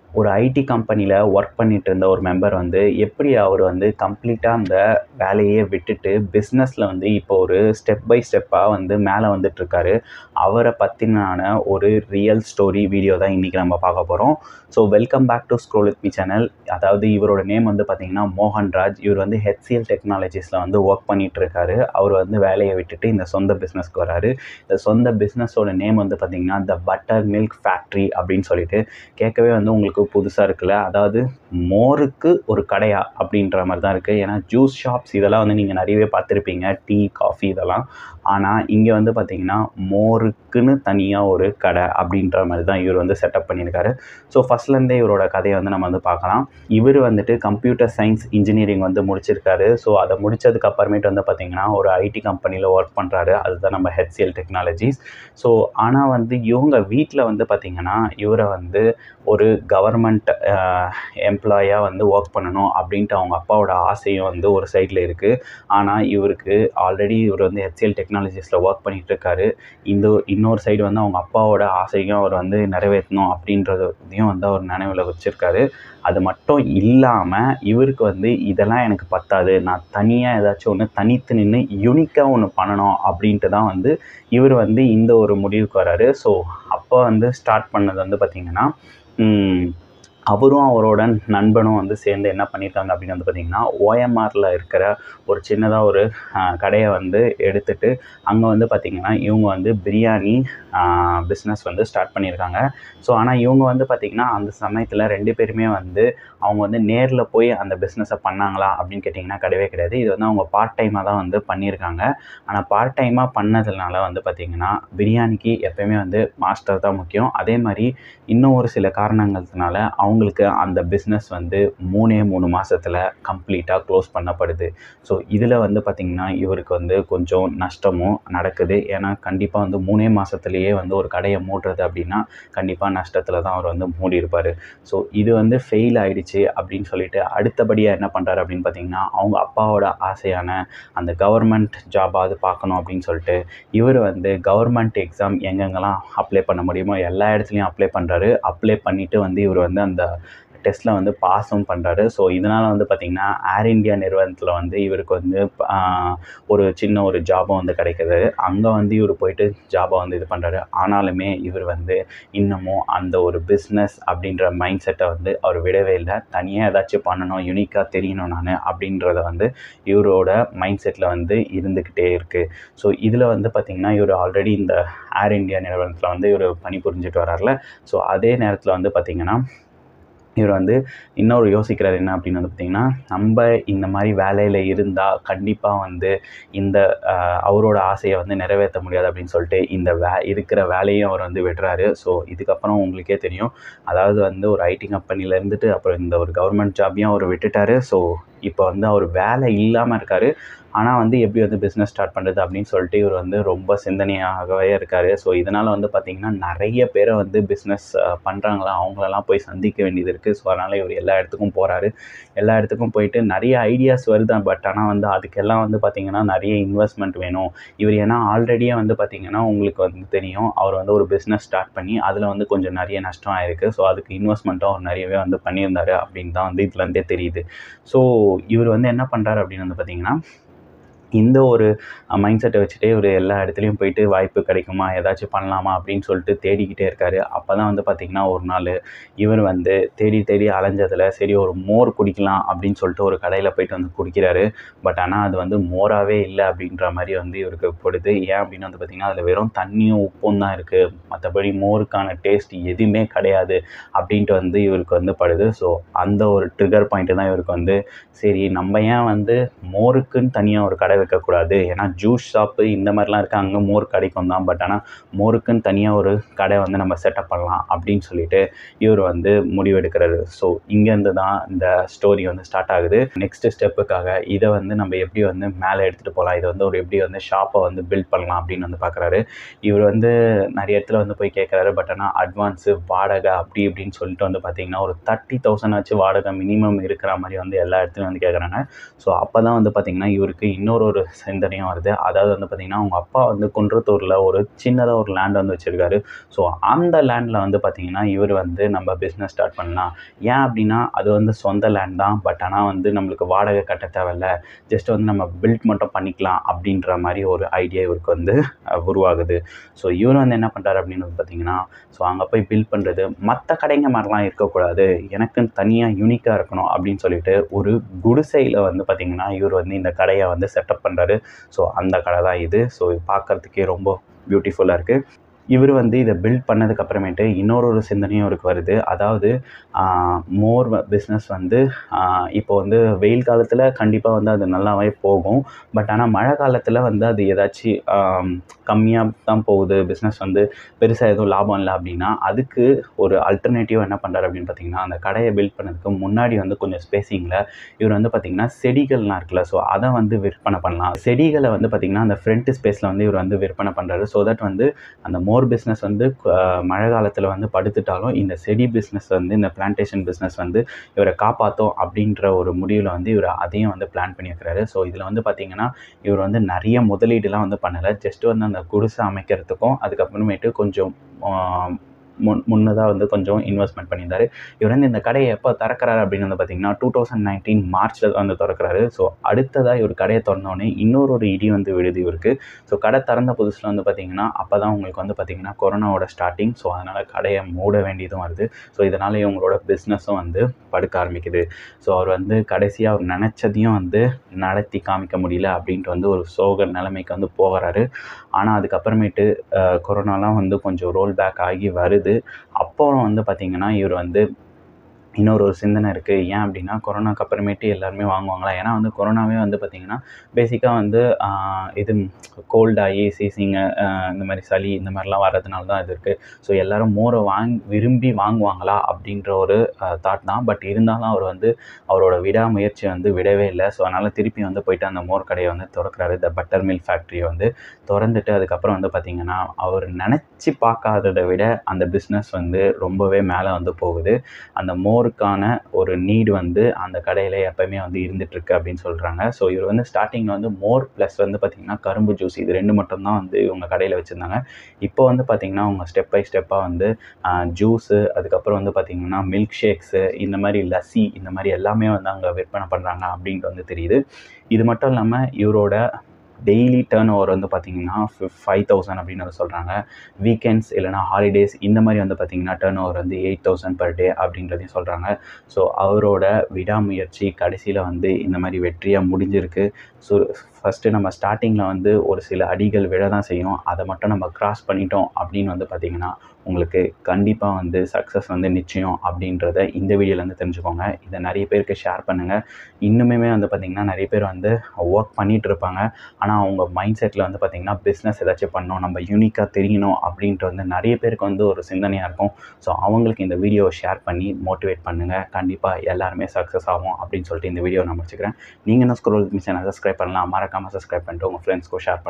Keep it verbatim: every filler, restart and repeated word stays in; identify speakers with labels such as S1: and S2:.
S1: ஒரு ஐடி கம்பெனியில் ஒர்க் பண்ணிட்டு இருந்த ஒரு மெம்பர் வந்து எப்படி அவர் வந்து கம்ப்ளீட்டாக அந்த வேலையே விட்டுட்டு பிஸ்னஸில் வந்து இப்போ ஒரு ஸ்டெப் பை ஸ்டெப்பாக வந்து மேலே வந்துட்டுருக்காரு. அவரை பற்றினான ஒரு ரியல் ஸ்டோரி வீடியோ தான் இன்றைக்கி நம்ம பார்க்க போகிறோம். So welcome back to scroll with me channel. அதாவது இவரோட நேம் வந்து பார்த்திங்கன்னா மோகன்ராஜ். இவர் வந்து ஹெச்சிஎல் டெக்னாலஜிஸில் வந்து ஒர்க் பண்ணிகிட்டு இருக்காரு. அவர் வந்து வேலையை விட்டுட்டு இந்த சொந்த பிஸ்னஸ்க்கு வராரு. இந்த சொந்த பிஸ்னஸோட நேம் வந்து பார்த்திங்கன்னா த பட்டர் மில்க் ஃபேக்ட்ரி அப்படின்னு சொல்லிட்டு கேட்கவே வந்து உங்களுக்கு புதுசாக இருக்குல்ல. அதாவது மோருக்கு ஒரு கடையா அப்படின்ற மாதிரி தான் இருக்குது. ஏன்னா ஜூஸ் ஷாப்ஸ் இதெல்லாம் வந்து நீங்கள் நிறையவே பார்த்துருப்பீங்க, டீ காஃபி இதெல்லாம். ஆனால் இங்கே வந்து பார்த்திங்கன்னா மோருக்குன்னு தனியாக ஒரு கடை அப்படின்ற மாதிரி தான் இவர் வந்து செட்டப் பண்ணியிருக்காரு. ஸோ ஃபஸ்ட்லேருந்தே இவரோட கதையை வந்து நம்ம வந்து பார்க்கலாம். இவர் வந்துட்டு கம்ப்யூட்டர் சயின்ஸ் இன்ஜினியரிங் வந்து முடிச்சிருக்காரு. ஸோ அதை முடித்ததுக்கு அப்புறமேட்டு வந்து பார்த்திங்கன்னா ஒரு ஐடி கம்பெனியில் ஒர்க் பண்ணுறாரு. அதுதான் நம்ம ஹெச்சிஎல் டெக்னாலஜிஸ். ஸோ ஆனால் வந்து இவங்க வீட்டில் வந்து பார்த்திங்கன்னா இவரை வந்து ஒரு கவர்மெண்ட் எம்ப்ளாயாக வந்து ஒர்க் பண்ணணும் அப்படின்ட்டு அவங்க அப்பாவோட ஆசையும் வந்து ஒரு சைடில் இருக்குது. ஆனால் இவருக்கு ஆல்ரெடி இவர் வந்து ஹெச்சிஎல் டெக்னாலஜிஸில் ஒர்க் பண்ணிகிட்டு இருக்காரு. இந்த இன்னொரு சைடு வந்து அவங்க அப்பாவோட ஆசையும் அவர் வந்து நிறைவேற்றணும் அப்படின்றதையும் வந்து அவர் நினைவில் வச்சுருக்காரு. அது மட்டும் இல்லாமல் இவருக்கு வந்து இதெல்லாம் எனக்கு பத்தாது, நான் தனியாக ஏதாச்சும் ஒன்று தனித்து நின்று யூனிக்காக ஒன்று பண்ணணும் அப்படின்ட்டு தான் வந்து இவர் வந்து இந்த ஒரு முடிவுக்கு வராரு. ஸோ அப்போ வந்து ஸ்டார்ட் பண்ணது வந்து பார்த்திங்கன்னா அவரும் அவரோட நண்பனும் வந்து சேர்ந்து என்ன பண்ணியிருக்காங்க அப்படின்னு வந்து பார்த்திங்கன்னா ஓஎம்ஆரில் இருக்கிற ஒரு சின்னதாக ஒரு கடையை வந்து எடுத்துகிட்டு அங்கே வந்து பார்த்திங்கன்னா இவங்க வந்து பிரியாணி பிஸ்னஸ் வந்து ஸ்டார்ட் பண்ணியிருக்காங்க. ஸோ ஆனால் இவங்க வந்து பார்த்திங்கன்னா அந்த சமயத்தில் ரெண்டு பேருமே வந்து அவங்க வந்து நேரில் போய் அந்த பிஸ்னஸை பண்ணாங்களா அப்படின்னு கேட்டிங்கன்னா கிடையவே கிடையாது. இது வந்து அவங்க பார்ட் டைமாக தான் வந்து பண்ணியிருக்காங்க. ஆனால் பார்ட் டைமாக பண்ணதுனால வந்து பார்த்திங்கன்னா பிரியாணிக்கு எப்போயுமே வந்து மாஸ்டர் தான் முக்கியம். அதே மாதிரி இன்னும் ஒரு சில காரணங்கள்னால அவங்களுக்கு அந்த பிஸ்னஸ் வந்து மூணே மூணு மாதத்தில் கம்ப்ளீட்டாக க்ளோஸ் பண்ணப்படுது. ஸோ இதில் வந்து பார்த்திங்கன்னா இவருக்கு வந்து கொஞ்சம் நஷ்டமும் நடக்குது. ஏன்னா கண்டிப்பாக வந்து மூணே மாதத்துலேயே வந்து ஒரு கடையை மூடுறது அப்படின்னா கண்டிப்பாக நஷ்டத்தில் தான் அவர் வந்து மூடி இருப்பார். ஸோ இது வந்து ஃபெயில் ஆகிடுச்சு அப்படின்னு சொல்லிட்டு அடுத்தபடியாக என்ன பண்ணுறாரு அப்படின்னு பார்த்திங்கன்னா அவங்க அப்பாவோட ஆசையான அந்த கவர்மெண்ட் ஜாபாவது பார்க்கணும் அப்படின்னு சொல்லிட்டு இவர் வந்து கவர்மெண்ட் எக்ஸாம் எங்கெங்கெல்லாம் அப்ளை பண்ண முடியுமோ எல்லா இடத்துலையும் அப்ளை பண்ணுறாரு. அப்ளை பண்ணிவிட்டு வந்து இவர் வந்து அந்த டெஸ்ட்டில் வந்து பாஸும் பண்ணுறாரு. ஸோ இதனால் வந்து பார்த்திங்கன்னா ஏர் இந்தியா நிறுவனத்தில் வந்து இவருக்கு வந்து ஒரு சின்ன ஒரு ஜாபம் வந்து கிடைக்கிது. அங்கே வந்து இவர் போயிட்டு ஜாபை வந்து இது பண்ணுறாரு. ஆனாலுமே இவர் வந்து இன்னமும் அந்த ஒரு பிஸ்னஸ் அப்படின்ற மைண்ட் செட்டை வந்து அவர் விடவே இல்லை. தனியாக ஏதாச்சும் பண்ணணும், யூனிக்காக தெரியணும் நான் அப்படின்றத வந்து இவரோட மைண்ட் செட்டில் வந்து இருந்துக்கிட்டே இருக்குது. ஸோ இதில் வந்து பார்த்திங்கன்னா இவர் ஆல்ரெடி இந்த ஏர் இந்தியா நிறுவனத்தில் வந்து இவர் பணிபுரிஞ்சுட்டு வரார்ல. ஸோ அதே நேரத்தில் வந்து பார்த்திங்கன்னா இவர் வந்து இன்னொரு யோசிக்கிறார் என்ன அப்படின்னு வந்து பார்த்திங்கன்னா நம்ம இந்த மாதிரி வேலையில் இருந்தால் கண்டிப்பாக வந்து இந்த அவரோட ஆசையை வந்து நிறைவேற்ற முடியாது அப்படின்னு சொல்லிட்டு இந்த வே இருக்கிற வேலையும் அவர் வந்து விடுறாரு. ஸோ இதுக்கப்புறம் உங்களுக்கே தெரியும், அதாவது வந்து ஒரு ஐடி கம்பெனியில் இருந்துட்டு அப்புறம் இந்த ஒரு கவர்மெண்ட் ஜாபையும் அவர் விட்டுட்டார். ஸோ இப்போ வந்து அவர் வேலை இல்லாமல் இருக்கார். ஆனால் வந்து எப்படி வந்து பிஸ்னஸ் ஸ்டார்ட் பண்ணுறது அப்படின்னு சொல்லிட்டு இவர் வந்து ரொம்ப சிந்தனையாகவே இருக்கார். ஸோ இதனால் வந்து பார்த்திங்கன்னா நிறைய பேரை வந்து பிஸ்னஸ் பண்ணுறாங்களா அவங்களெல்லாம் போய் சந்திக்க வேண்டியது இருக்குது. ஸோ அதனால் இவர் எல்லா இடத்துக்கும் போகிறாரு. எல்லா இடத்துக்கும் போயிட்டு நிறைய ஐடியாஸ் வருது. பட் ஆனால் வந்து அதுக்கெல்லாம் வந்து பார்த்திங்கன்னா நிறைய இன்வெஸ்ட்மெண்ட் வேணும். இவர் ஏன்னா ஆல்ரெடியே வந்து பார்த்திங்கன்னா உங்களுக்கு வந்து தெரியும், அவர் வந்து ஒரு பிஸ்னஸ் ஸ்டார்ட் பண்ணி அதில் வந்து கொஞ்சம் நிறைய நஷ்டம் ஆயிருக்கு. ஸோ அதுக்கு இன்வெஸ்ட்மெண்ட்டும் அவர் நிறையவே வந்து பண்ணியிருந்தார் அப்படின்னு தான் வந்து இதுலேருந்தே தெரியுது. ஸோ இவர் வந்து என்ன பண்ணுறாரு அப்படின்னு வந்து பார்த்திங்கன்னா இந்த ஒரு மைண்ட் செட்டை வச்சுட்டே இவர் எல்லா இடத்துலையும் போயிட்டு வாய்ப்பு கிடைக்குமா, ஏதாச்சும் பண்ணலாமா அப்படின்னு சொல்லிட்டு தேடிக்கிட்டே இருக்கார். அப்போ தான் வந்து பார்த்திங்கன்னா ஒரு நாள் இவர் வந்து தேடி தேடி அலைஞ்சதில் சரி ஒரு மோர் குடிக்கலாம் அப்படின்னு சொல்லிட்டு ஒரு கடையில் போயிட்டு வந்து குடிக்கிறாரு. பட் ஆனால் அது வந்து மோராகவே இல்லை அப்படின்ற மாதிரி வந்து இவருக்கு படுது. ஏன் அப்படின்னு வந்து பார்த்திங்கன்னா அதில் வெறும் தண்ணியும் உப்பும் தான் இருக்குது, மற்றபடி மோருக்கான டேஸ்ட் எதுவுமே கிடையாது அப்படின்ட்டு வந்து இவருக்கு வந்து படுது. ஸோ அந்த ஒரு ட்ரிகர் பாயிண்ட்டு தான் இவருக்கு வந்து சரி நம்ம ஏன் வந்து மோருக்குன்னு தனியாக ஒரு கடை வைக்கக்கூடாது. ஏன்னா ஜூஸ் ஷாப்பு இந்த மாதிரிலாம் இருக்குது, அங்கே மோர் கிடைக்கும் தான். பட் ஆனால் மோருக்குன்னு தனியாக ஒரு கடை வந்து நம்ம செட்டப் பண்ணலாம் அப்படின்னு சொல்லிட்டு இவர் வந்து முடிவெடுக்கிறாரு. ஸோ இங்கேருந்து தான் இந்த ஸ்டோரி வந்து ஸ்டார்ட் ஆகுது. நெக்ஸ்ட் ஸ்டெப்புக்காக இதை வந்து நம்ம எப்படி வந்து மேலே எடுத்துகிட்டு போகலாம், இதை வந்து ஒரு எப்படி வந்து ஷாப்பை வந்து பில்ட் பண்ணலாம் அப்படின்னு வந்து பார்க்குறாரு. இவர் வந்து நிறைய இடத்துல வந்து போய் கேட்குறாரு. பட் ஆனால் அட்வான்ஸு வாடகை அப்படி இப்படின்னு சொல்லிட்டு வந்து பார்த்திங்கன்னா ஒரு தேர்ட்டி தௌசண்ட் ஆச்சு வாடகை மினிமம் இருக்கிற மாதிரி வந்து எல்லா இடத்துலையும் வந்து கேட்குறாங்க. ஸோ அப்போ தான் வந்து பார்த்திங்கன்னா இவருக்கு இன்னொரு ஒரு சிந்தனையும் வருது. அதாவது வந்து பார்த்தீங்கன்னா, அவங்க அப்பா வந்து குன்றத்தூர்ல ஒரு சின்னதா ஒரு லேண்ட் வந்து வச்சிருக்காரு. ஸோ அந்த லேண்ட்ல வந்து பார்த்தீங்கன்னா, இவரு வந்து நம்ம பிஸ்னஸ் ஸ்டார்ட் பண்ணலாம். ஏன் அப்டின்னா, அது வந்து சொந்த லேண்ட் தான். பட் ஆனா வந்து நம்மளுக்கு வாடகை கட்ட தேவையில்ல. ஜஸ்ட் வந்து நம்ம பில்ட் மட்டும் பண்ணிக்கலாம் அப்டின்ற மாரி ஒரு ஐடியா இவருக்கு வந்து அ உருவாகுது. ஸோ இவரு வந்து என்ன பண்றாரு அப்டின்னு வந்து பார்த்தீங்கன்னா, ஸோ அங்க போய் பில்ட் பண்றது, மத்த கடைங்க மாரிலாம் இருக்கக்கூடாது. எனக்குன்னு தனியா யூனிக்கா இருக்கணும் அப்டின்னு சொல்லிட்டு, ஒரு குடிசையில வந்து பார்த்தீங்கன்னா, இவரு வந்து இந்த கடைய வந்து செட்டப் பண்றாரு. ஸோ அந்த கடை தான் இது. ஸோ பார்க்கறதுக்கே ரொம்ப பியூட்டிஃபுல்லா இருக்கு. இவரு வந்து இத பில்ட் பண்ணதுக்கு அப்புறமேட்டு இன்னொரு ஒரு சிந்தனையும் இவருக்கு வருது. அதாவது ஆ மோர் பிஸ்னஸ் வந்து ஆ இப்போ வந்து வெயில் காலத்தில கண்டிப்பா வந்து அது நல்லாவே போகும். பட் ஆனா மழை காலத்தில வந்து அது ஏதாச்சு ஆ கம்மியா தான் போகுது. பிஸ்னஸ் வந்து பெருசா எதுவும் லாபம் இல்ல அப்டின்னா, அதுக்கு ஒரு அல்டர்னேட்டிவா என்ன பண்றாரு அப்டின்னு பார்த்தீங்கன்னா, அந்த கடைய பில்ட் பண்ணதுக்கு முன்னாடி வந்து கொஞ்சம் ஸ்பேசிங்ல இவரு வந்து பார்த்தீங்கன்னா, செடிகள்லாம் இருக்குல்ல, ஸோ அத வந்து விற்பனை பண்ணலாம். செடிகள வந்து பார்த்தீங்கன்னா, அந்த ஃப்ரண்ட் ஸ்பேஸ்ல வந்து இவரு வந்து விற்பனை பண்றாரு. ஸோ தட் வந்து அந்த மோர் பிஸ்னஸ் வந்து அ மழை காலத்தில வந்து படுத்துட்டாலும், இந்த செடி பிஸ்னஸ் வந்து இந்த பிளான்டேஷன் பிஸ்னஸ் வந்து இவர காப்பாத்தும் அப்டின்ற ஒரு முடிவுல வந்து இவரு அதையும் வந்து பிளான் பண்ணி வைக்கிறாரு. ஸோ இதில வந்து பார்த்தீங்கன்னா, இவரு வந்து நெறைய முதலீடுலாம் வந்து பண்ணல. ஜஸ்ட் வந்து அந்த குடிசை அமைக்கிறதுக்கும், அதுக்கப்புறமேட்டு கொஞ்சம் ஆ முன் முன்னதா வந்து கொஞ்சம் இன்வெஸ்ட்மென்ட் பண்ணியிருந்தாரு. இவர் வந்து இந்த கடைய எப்ப திறக்கிறாரு அப்படின்னு வந்து பார்த்தீங்கன்னா, இரண்டாயிரத்து பதினொன்று மார்ச்ல வந்து தொறக்கிறாரு. ஸோ அடுத்ததா இவரு கடைய தொறந்தோனே இன்னொரு ஒரு இடி வந்து விழுது இவருக்கு. ஸோ கடை திறந்த புதுசுல வந்து பார்த்தீங்கன்னா, அப்பதான் உங்களுக்கு வந்து பார்த்தீங்கன்னா, கொரோனாவோட ஸ்டார்ட்டிங். ஸோ அதனால கடைய மூட வேண்டியதும் வருது. ஸோ இதனால இவங்களோட பிஸ்னஸும் வந்து படுக்க ஆரம்பிக்குது. ஸோ அவர் வந்து கடைசியா அவர் நெனைச்சதையும் வந்து நடத்தி காமிக்க முடியல அப்படின்ட்டு வந்து ஒரு சோக நிலைமைக்கு வந்து போகறாரு. ஆனா அதுக்கப்புறமேட்டு அ கொரோனாலாம் வந்து கொஞ்சம் ரோல் பேக் ஆகி வருது. அப்புறம் வந்து பார்த்தீங்கன்னா, இவரு வந்து இன்னொரு ஒரு சிந்தனை இருக்கு. ஏன் அப்டின்னா, கொரோனாக்கு அப்புறமேட்டு எல்லாருமே வாங்குவாங்களா? ஏன்னா வந்து கொரோனாவே வந்து பார்த்தீங்கன்னா, பேசிக்கா வந்து ஆ இது கோல்ட் ஆயி சீசிங்கு அ இந்த மாரி சளி இந்த மாரிலாம் வர்றதுனால தான் இது இருக்கு. ஸோ எல்லாரும் மோர வாங் விரும்பி வாங்குவாங்களா? அப்டின்ற ஒரு அ தாட் தான். பட் இருந்தாலும் அவர் வந்து அவரோட விடாமுயற்சிய வந்து விடவே இல்ல. ஸோ அதனால திருப்பி வந்து போயிட்டு அந்த மோர் கடைய வந்து தொறக்கிறாரு. த பட்டர் மில்க் ஃபேக்டரிய வந்து தொறந்துட்டு அதுக்கப்புறம் வந்து பார்த்தீங்கன்னா, அவர் நெனச்சு பார்க்காதத விட அந்த பிஸ்னஸ் வந்து ரொம்பவே மேல வந்து போகுது. அந்த மோருக்கான ஒரு நீட் வந்து அந்த கடையில எப்பவுமே வந்து இருந்துட்டுருக்கு அப்படின்னு சொல்றாங்க. ஸோ இவர் வந்து ஸ்டார்ட்டிங்ல வந்து மோர் ப்ளஸ் வந்து பார்த்தீங்கன்னா, கரும்பு ஜூஸ் இது ரெண்டு மட்டும் தான் வந்து இவங்க கடையில வச்சிருந்தாங்க. இப்போ வந்து பார்த்தீங்கன்னா, அவங்க ஸ்டெப் பை ஸ்டெப்பா வந்து அ ஜூஸு அதுக்கப்புறம் வந்து பார்த்தீங்கன்னா, மில்க் ஷேக்ஸு இந்த மாரி லஸ்ஸி இந்த மாரி எல்லாமே வந்து அங்க விற்பனை பண்றாங்க அப்படின்ட்டு வந்து தெரியுது. இது மட்டும் இல்லாம இவரோட டெய்லி டர்ன் ஓவர் வந்து பார்த்தீங்கன்னா, ஃபிஃப் ஐந்து ஆயிரம் அப்படின்னு வந்து சொல்றாங்க. வீக்கெண்ட்ஸ் இல்லன்னா ஹாலிடேஸ் இந்த மாரி வந்து பார்த்தீங்கன்னா, டர்ன் ஓவர் வந்து எட்டாயிரம் பெர் டே அப்படின்றதையும் சொல்றாங்க. ஸோ அவரோட விடாமுயற்சி கடைசியில வந்து இந்த மாரி வெற்றியா முடிஞ்சிருக்கு. ஸோ ஃபர்ஸ்ட்டு நம்ம ஸ்டார்ட்டிங்ல வந்து ஒரு சில அடிகள் விழ தான் செய்யும். அத மட்டும் நம்ம கிராஸ் பண்ணிட்டோம் அப்படின்னு வந்து பார்த்தீங்கன்னா, உங்களுக்கு கண்டிப்பா வந்து சக்ஸஸ் வந்து நிச்சயம் அப்படின்றத இந்த வீடியோலேருந்து தெரிஞ்சுக்கோங்க. இத நெறைய பேருக்கு ஷேர் பண்ணுங்க. இன்னுமே வந்து பார்த்தீங்கன்னா, நெறைய பேர் வந்து வொர்க் பண்ணிட்டு இருப்பாங்க. ஆனா அவங்க மைண்ட் செட்ல வந்து பார்த்தீங்கன்னா, பிஸ்னஸ் ஏதாச்சும் பண்ணணும், நம்ம யூனிக்கா தெரியணும் அப்படின்ட்டு வந்து நெறைய பேருக்கு வந்து ஒரு சிந்தனையா இருக்கும். ஸோ அவங்களுக்கு இந்த வீடியோவ ஷேர் பண்ணி மோட்டிவேட் பண்ணுங்க. கண்டிப்பா எல்லாருமே சக்ஸஸ் ஆவோம் அப்படின்னு சொல்லிட்டு இந்த வீடியோவ நான் முடிச்சுக்கிறேன். நீங்க இன்னும் ஸ்க்ரோல் மிஷன சப்ஸ்கிரைப் பண்ணலாம். மறக்காம சப்ஸ்கிரைப் பண்ணிட்டு உங்க ஃப்ரெண்ட்ஸ்க்கும் ஷேர் பண்ணுங்க.